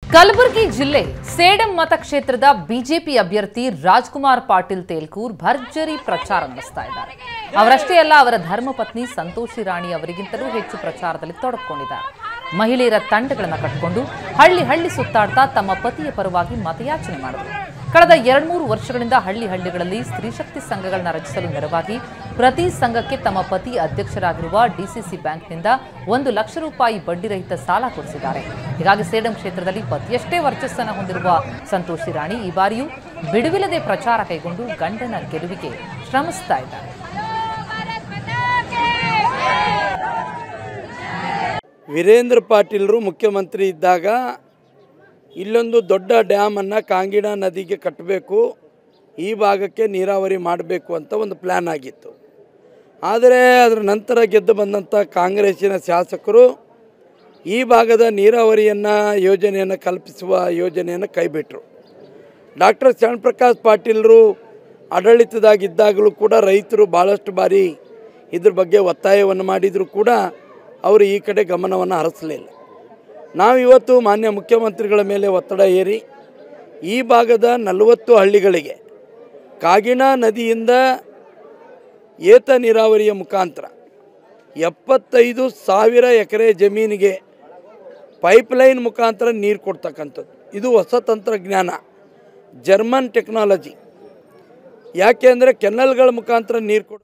ಕಲಬುರಗಿ ಜಿಲ್ಲೆ ಸೇಡಂ ಮತಕ್ಷೇತ್ರದ ಬಿಜೆಪಿ ಅಭ್ಯರ್ಥಿ ರಾಜ್ಕುಮಾರ್ ಪಾಟೀಲ್ ತೇಲ್ಕೂರ್ ಭರ್ಜರಿ ಪ್ರಚಾರ ನಡೆಸ್ತಾ ಇದ್ದಾರೆ. ಅವರಷ್ಟೇ ಅಲ್ಲ, ಅವರ ಧರ್ಮಪತ್ನಿ ಸಂತೋಷಿ ರಾಣಿ ಅವರಿಗಿಂತಲೂ ಹೆಚ್ಚು ಪ್ರಚಾರದಲ್ಲಿ ತೊಡಗಿಕೊಂಡಿದ್ದಾರೆ. ಮಹಿಳೆಯರ ತಂಡಗಳನ್ನು ಕಟ್ಟಿಕೊಂಡು ಹಳ್ಳಿ ಹಳ್ಳಿ ಸುತ್ತಾಡ್ತಾ ತಮ್ಮ ಪತಿಯ ಪರವಾಗಿ ಮತಯಾಚನೆ ಮಾಡಿದರು. ಕಳೆದ 2-3 ವರ್ಷಗಳಿಂದ ಹಳ್ಳಿಗಳಲ್ಲಿ ಸ್ತ್ರೀಶಕ್ತಿ ಸಂಘಗಳನ್ನು ರಚಿಸಲು ನೆರವಾಗಿ ಪ್ರತಿ ಸಂಘಕ್ಕೆ ತಮ್ಮ ಪತಿ ಅಧ್ಯಕ್ಷರಾಗಿರುವ ಡಿಸಿಸಿ ಬ್ಯಾಂಕ್ನಿಂದ 1 ಲಕ್ಷ ರೂಪಾಯಿ ಬಡ್ಡಿರಹಿತ ಸಾಲ ಕೊಡಿಸಿದ್ದಾರೆ. ಹೀಗಾಗಿ ಸೇಡಂ ಕ್ಷೇತ್ರದಲ್ಲಿ ಪತಿಯಷ್ಟೇ ವರ್ಚಸ್ಸನ್ನು ಹೊಂದಿರುವ ಸಂತೋಷಿ ರಾಣಿ ಈ ಬಾರಿಯೂ ಬಿಡುವಿಲ್ಲದೆ ಪ್ರಚಾರ ಕೈಗೊಂಡು ಗಂಡನ ಗೆಲುವಿಗೆ ಶ್ರಮಿಸ್ತಾ ಇದ್ದಾರೆ. ವೀರೇಂದ್ರ ಪಾಟೀಲರು ಮುಖ್ಯಮಂತ್ರಿ ಇದ್ದಾಗ ಇಲ್ಲೊಂದು ದೊಡ್ಡ ಡ್ಯಾಮನ್ನು ಕಾಂಗಿಣ ನದಿಗೆ ಕಟ್ಟಬೇಕು, ಈ ಭಾಗಕ್ಕೆ ನೀರಾವರಿ ಮಾಡಬೇಕು ಅಂತ ಒಂದು ಪ್ಲ್ಯಾನ್ ಆಗಿತ್ತು. ಆದರೆ ಅದರ ನಂತರ ಗೆದ್ದು ಬಂದಂಥ ಕಾಂಗ್ರೆಸ್ಸಿನ ಶಾಸಕರು ಈ ಭಾಗದ ನೀರಾವರಿಯನ್ನು ಯೋಜನೆಯನ್ನು ಕಲ್ಪಿಸುವ ಯೋಜನೆಯನ್ನು ಕೈಬಿಟ್ಟರು. ಡಾಕ್ಟರ್ ಶರಣಪ್ರಕಾಶ್ ಪಾಟೀಲರು ಆಡಳಿತದಾಗಿದ್ದಾಗಲೂ ಕೂಡ ರೈತರು ಭಾಳಷ್ಟು ಬಾರಿ ಇದ್ರ ಬಗ್ಗೆ ಒತ್ತಾಯವನ್ನು ಮಾಡಿದರೂ ಕೂಡ ಅವರು ಈ ಕಡೆ ಗಮನವನ್ನು ಹರಿಸಲಿಲ್ಲ. ನಾವಿವತ್ತು ಮಾನ್ಯ ಮುಖ್ಯಮಂತ್ರಿಗಳ ಮೇಲೆ ಒತ್ತಡ ಏರಿ ಈ ಭಾಗದ 40 ಹಳ್ಳಿಗಳಿಗೆ ಕಾಗಿಣ ನದಿಯಿಂದ ಏತ ನೀರಾವರಿಯ ಮುಖಾಂತರ 75,000 ಎಕರೆ ಜಮೀನಿಗೆ ಪೈಪ್ಲೈನ್ ಮುಖಾಂತರ ನೀರು ಕೊಡ್ತಕ್ಕಂಥದ್ದು. ಇದು ಹೊಸ ತಂತ್ರಜ್ಞಾನ, ಜರ್ಮನ್ ಟೆಕ್ನಾಲಜಿ. ಯಾಕೆ ಅಂದರೆ ಕೆನಲ್ಗಳ ಮುಖಾಂತರ ನೀರು ಕೊಡ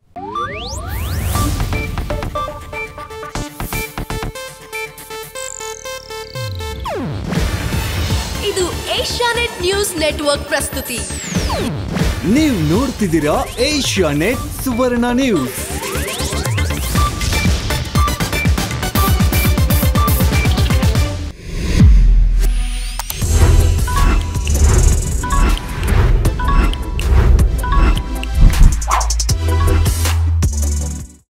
ಇದು ಏಷ್ಯಾನೆಟ್ ನ್ಯೂಸ್ ನೆಟ್ವರ್ಕ್ ಪ್ರಸ್ತುತಿ. ನೀವು ನೋಡ್ತಿದ್ದೀರಾ ಏಷ್ಯಾನೆಟ್ ಸುವರ್ಣ ನ್ಯೂಸ್.